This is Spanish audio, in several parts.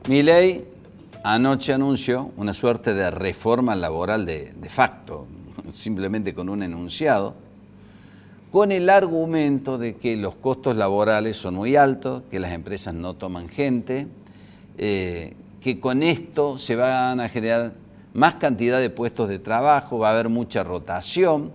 Milei anoche anunció una suerte de reforma laboral de facto, simplemente con un enunciado, con el argumento de que los costos laborales son muy altos, que las empresas no toman gente, que con esto se van a generar más cantidad de puestos de trabajo, va a haber mucha rotación,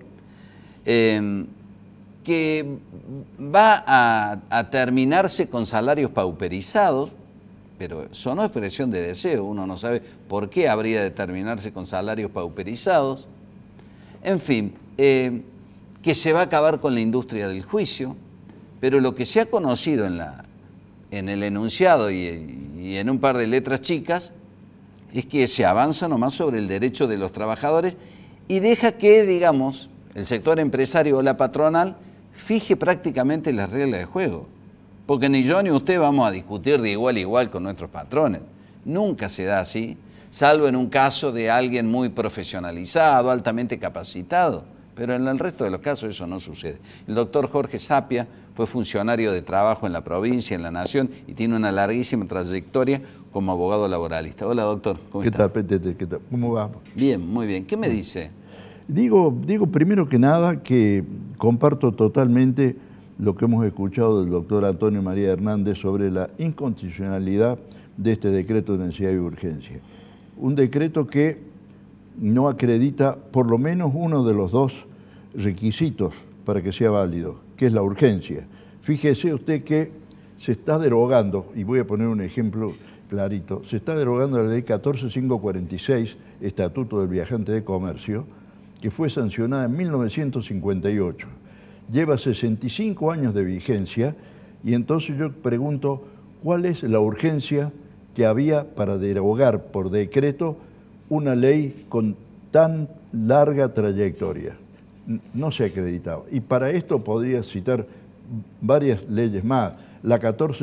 que va a terminarse con salarios pauperizados, pero eso no es expresión de deseo, uno no sabe por qué habría de terminarse con salarios pauperizados. En fin, que se va a acabar con la industria del juicio, pero lo que se ha conocido en el enunciado y en un par de letras chicas es que se avanza nomás sobre el derecho de los trabajadores y deja que, digamos, el sector empresario o la patronal fije prácticamente las reglas de juego. Porque ni yo ni usted vamos a discutir de igual a igual con nuestros patrones. Nunca se da así, salvo en un caso de alguien muy profesionalizado, altamente capacitado. Pero en el resto de los casos eso no sucede. El doctor Jorge Sapia fue funcionario de trabajo en la provincia, en la Nación, y tiene una larguísima trayectoria como abogado laboralista. Hola, doctor. ¿Cómo está? ¿Qué tal, Petete? ¿Qué tal? ¿Cómo va? Bien, muy bien. ¿Qué me dice? Digo primero que nada que comparto totalmente lo que hemos escuchado del doctor Antonio María Hernández sobre la inconstitucionalidad de este decreto de necesidad y urgencia. Un decreto que no acredita por lo menos uno de los dos requisitos para que sea válido, que es la urgencia. Fíjese usted que se está derogando, y voy a poner un ejemplo clarito, se está derogando la ley 14546, Estatuto del Viajante de Comercio, que fue sancionada en 1958. Lleva 65 años de vigencia y entonces yo pregunto, ¿cuál es la urgencia que había para derogar por decreto una ley con tan larga trayectoria? No se acreditaba. Y para esto podría citar varias leyes más. La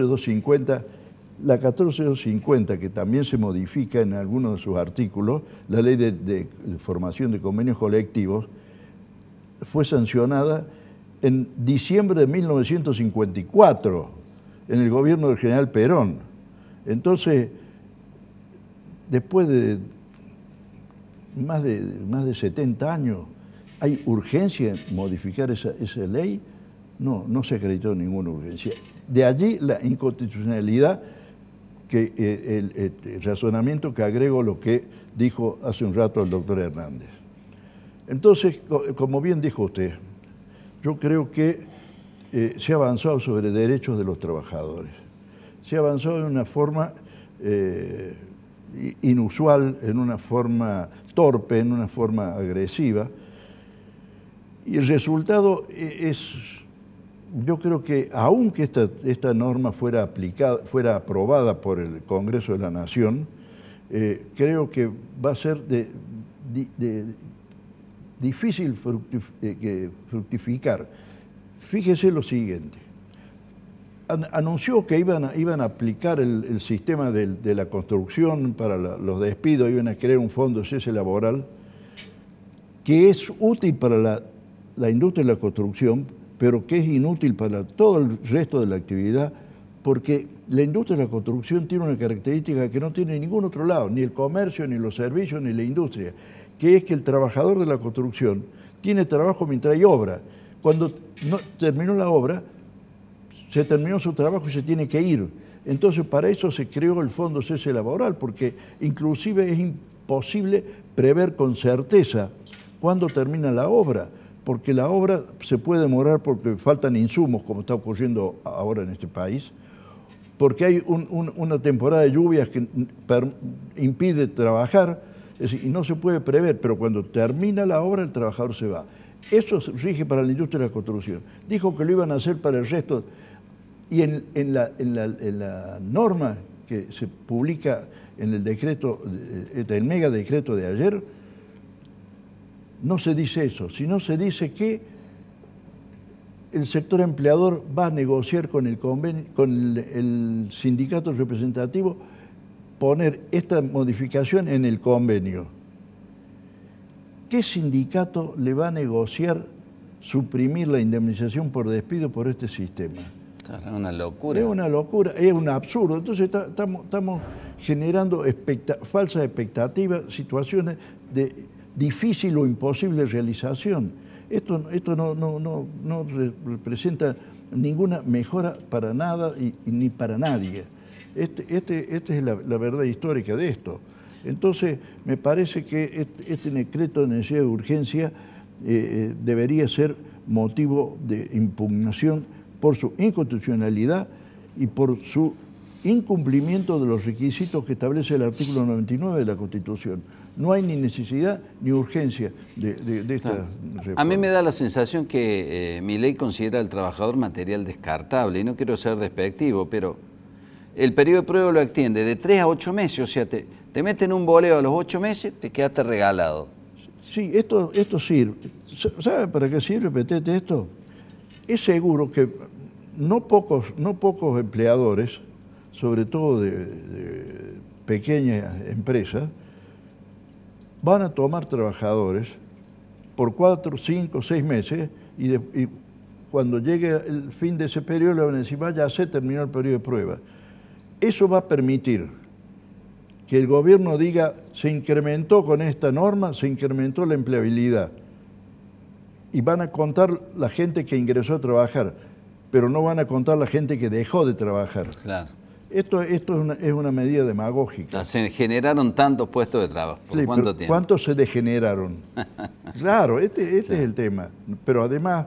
14250, que también se modifica en algunos de sus artículos, la ley de formación de convenios colectivos, fue sancionada en diciembre de 1954, en el gobierno del general Perón. Entonces, después de más de 70 años, ¿hay urgencia en modificar esa ley? No se acreditó ninguna urgencia. De allí la inconstitucionalidad, que el razonamiento que agrego lo que dijo hace un rato el doctor Hernández. Entonces, como bien dijo usted, yo creo que se ha avanzado sobre derechos de los trabajadores. Se ha avanzado de una forma inusual, en una forma torpe, en una forma agresiva. Y el resultado es, yo creo que aunque esta norma fuera aprobada por el Congreso de la Nación, creo que va a ser difícil fructificar. Fíjese lo siguiente. Anunció que iban a aplicar el sistema de la construcción para los despidos, iban a crear un fondo de cese laboral que es útil para la industria de la construcción, pero que es inútil para todo el resto de la actividad, porque la industria de la construcción tiene una característica que no tiene ningún otro lado, ni el comercio, ni los servicios, ni la industria, que es que el trabajador de la construcción tiene trabajo mientras hay obra. Cuando no terminó la obra, se terminó su trabajo y se tiene que ir. Entonces, para eso se creó el Fondo Cese Laboral, porque inclusive es imposible prever con certeza cuándo termina la obra, porque la obra se puede demorar porque faltan insumos, como está ocurriendo ahora en este país, porque hay una temporada de lluvias que impide trabajar, es decir, y no se puede prever, pero cuando termina la obra el trabajador se va. Eso rige para la industria de la construcción. Dijo que lo iban a hacer para el resto, y en la norma que se publica en el decreto, el mega decreto de ayer, no se dice eso, sino se dice que el sector empleador va a negociar con el sindicato representativo, poner esta modificación en el convenio. ¿Qué sindicato le va a negociar suprimir la indemnización por despido por este sistema? Claro, es una locura. Es una locura, es un absurdo. Entonces estamos generando falsas expectativas, situaciones de difícil o imposible realización. Esto no representa ninguna mejora para nada y ni para nadie. Esta es la verdad histórica de esto. Entonces, me parece que este decreto de necesidad de urgencia debería ser motivo de impugnación por su inconstitucionalidad y por su incumplimiento de los requisitos que establece el artículo 99 de la Constitución. No hay ni necesidad ni urgencia de esta reforma. A mí me da la sensación que mi ley considera al trabajador material descartable, y no quiero ser despectivo, pero el periodo de prueba lo extiende de 3 a 8 meses, o sea, te meten un boleo a los 8 meses, te quedaste regalado. Sí, esto sirve. ¿Sabe para qué sirve, Petete, esto? Es seguro que no pocos empleadores, sobre todo de pequeñas empresas, van a tomar trabajadores por 4, 5, 6 meses y cuando llegue el fin de ese periodo le van a decir, vaya, se terminó el periodo de prueba. Eso va a permitir que el gobierno diga, se incrementó con esta norma, se incrementó la empleabilidad. Y van a contar la gente que ingresó a trabajar, pero no van a contar la gente que dejó de trabajar. Claro. Esto es una medida demagógica. Se generaron tantos puestos de trabajo. ¿Por cuánto tiempo? ¿Cuántos se degeneraron? Claro, este es el tema. Pero además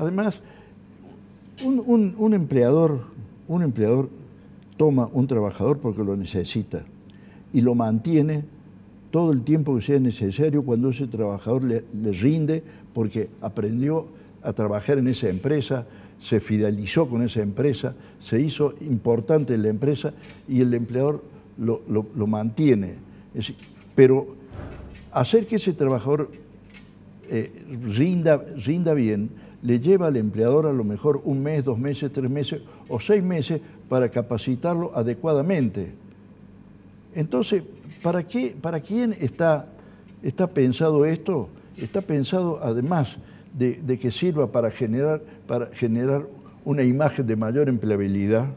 un empleador toma un trabajador porque lo necesita y lo mantiene todo el tiempo que sea necesario cuando ese trabajador le rinde porque aprendió a trabajar en esa empresa, se fidelizó con esa empresa, se hizo importante en la empresa y el empleador lo mantiene. Pero hacer que ese trabajador rinda bien le lleva al empleador a lo mejor 1 mes, 2 meses, 3 meses o 6 meses para capacitarlo adecuadamente. Entonces, ¿para quién está pensado esto? Está pensado además de que sirva para generar una imagen de mayor empleabilidad,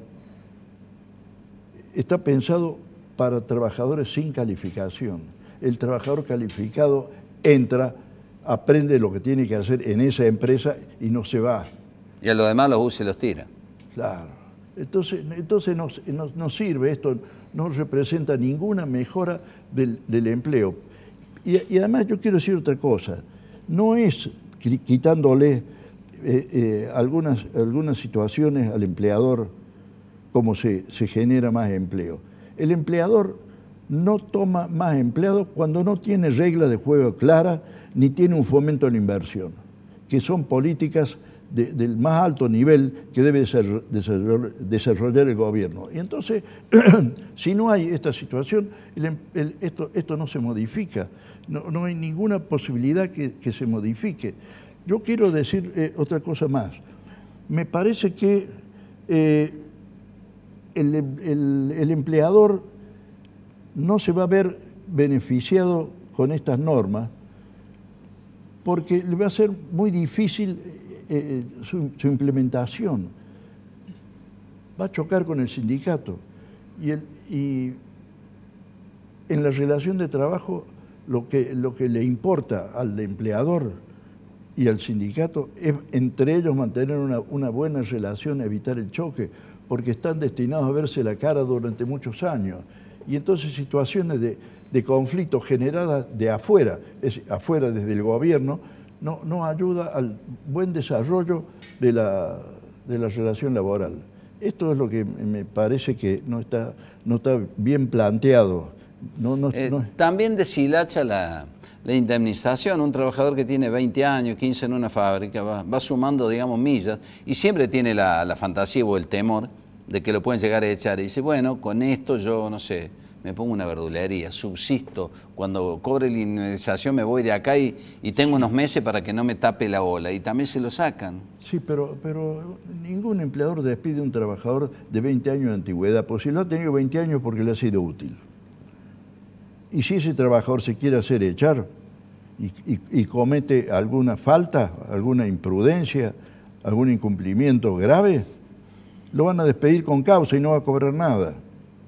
está pensado para trabajadores sin calificación. El trabajador calificado entra, aprende lo que tiene que hacer en esa empresa y no se va. Y a los demás los usa y los tira. Claro. Entonces no sirve esto, no representa ninguna mejora del empleo. Y además yo quiero decir otra cosa, no es quitándole algunas situaciones al empleador como se genera más empleo. El empleador no toma más empleados cuando no tiene reglas de juego claras ni tiene un fomento a la inversión, que son políticas del más alto nivel que debe desarrollar el gobierno. Y entonces, si no hay esta situación, esto no se modifica, no hay ninguna posibilidad que se modifique. Yo quiero decir otra cosa más. Me parece que el empleador no se va a ver beneficiado con estas normas porque le va a ser muy difícil su implementación. Va a chocar con el sindicato y en la relación de trabajo lo que le importa al empleador y al sindicato es entre ellos mantener una buena relación, evitar el choque, porque están destinados a verse la cara durante muchos años. Y entonces situaciones de conflicto generadas de afuera, afuera desde el gobierno, no ayuda al buen desarrollo de la relación laboral. Esto es lo que me parece que no está bien planteado. También deshilacha la indemnización. Un trabajador que tiene 20 años, 15 en una fábrica, va sumando, digamos, millas y siempre tiene la fantasía o el temor de que lo pueden llegar a echar. Y dice, bueno, con esto yo, no sé, me pongo una verdulería, subsisto, cuando cobre la indemnización me voy de acá y tengo unos meses para que no me tape la ola, y también se lo sacan. Sí, pero ningún empleador despide a un trabajador de 20 años de antigüedad, porque si lo ha tenido 20 años porque le ha sido útil. Y si ese trabajador se quiere hacer echar y comete alguna falta, alguna imprudencia, algún incumplimiento grave, lo van a despedir con causa y no va a cobrar nada.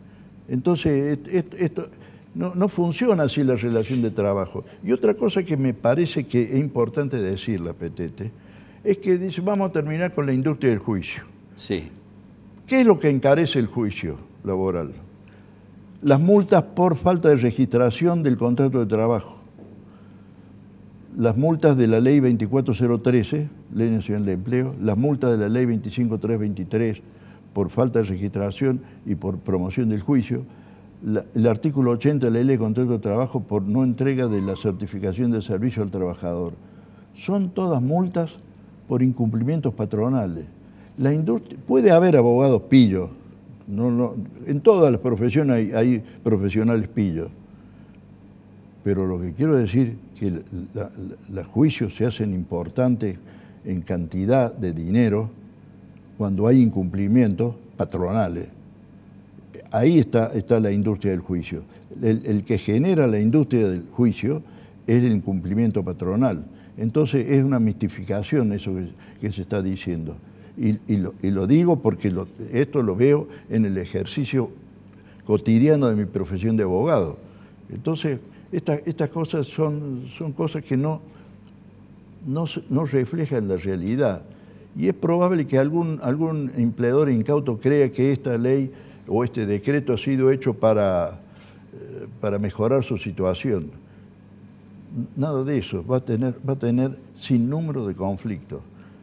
Entonces, esto no funciona así la relación de trabajo. Y otra cosa que me parece que es importante decirla, Petete, es que dice, vamos a terminar con la industria del juicio. Sí. ¿Qué es lo que encarece el juicio laboral? Las multas por falta de registración del contrato de trabajo. Las multas de la ley 24013, Ley Nacional de Empleo, las multas de la ley 25323 por falta de registración y por promoción del juicio, el artículo 80 de la ley de contrato de trabajo por no entrega de la certificación de servicio al trabajador. Son todas multas por incumplimientos patronales. La industria, puede haber abogados pillos, en todas las profesiones hay profesionales pillos, pero lo que quiero decir es que los juicios se hacen importantes en cantidad de dinero cuando hay incumplimientos patronales. Ahí está la industria del juicio. El que genera la industria del juicio es el incumplimiento patronal. Entonces es una mistificación eso que se está diciendo. Y lo digo porque esto lo veo en el ejercicio cotidiano de mi profesión de abogado. Entonces, estas cosas son cosas que no reflejan la realidad. Y es probable que algún empleador incauto crea que esta ley o este decreto ha sido hecho para mejorar su situación. Nada de eso, va a tener sin número de conflictos.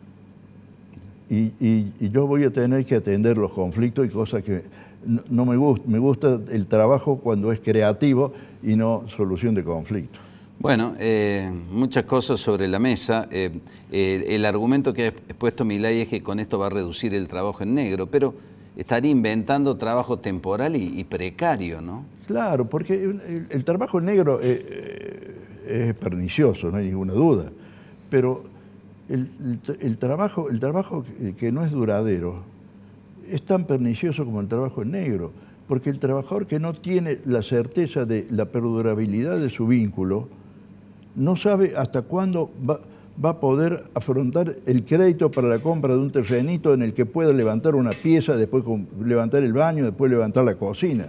Y yo voy a tener que atender los conflictos y cosas que no me gustan. Me gusta el trabajo cuando es creativo y no solución de conflictos. Bueno, muchas cosas sobre la mesa. El argumento que ha expuesto Milei es que con esto va a reducir el trabajo en negro, pero estaría inventando trabajo temporal y precario, ¿no? Claro, porque el trabajo en negro es pernicioso, no hay ninguna duda, pero el trabajo que no es duradero es tan pernicioso como el trabajo en negro, porque el trabajador que no tiene la certeza de la perdurabilidad de su vínculo no sabe hasta cuándo va a poder afrontar el crédito para la compra de un terrenito en el que pueda levantar una pieza, después levantar el baño, después levantar la cocina.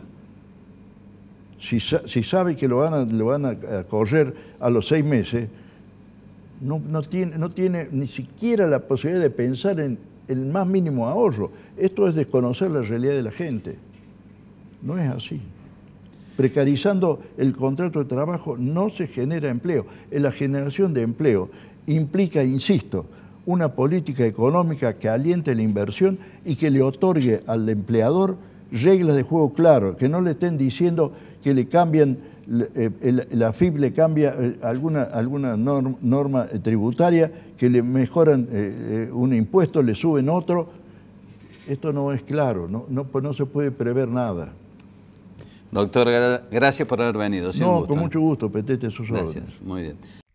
Si sabe que lo van a correr a los 6 meses, no tiene ni siquiera la posibilidad de pensar en el más mínimo ahorro. Esto es desconocer la realidad de la gente. No es así. Precarizando el contrato de trabajo no se genera empleo. La generación de empleo implica, insisto, una política económica que aliente la inversión y que le otorgue al empleador reglas de juego claras, que no le estén diciendo que le cambian, la AFIP le cambia alguna norma tributaria, que le mejoran un impuesto, le suben otro. Esto no es claro, no se puede prever nada. Doctor, gracias por haber venido. No, con mucho gusto, Petete, sus órdenes. Gracias, muy bien.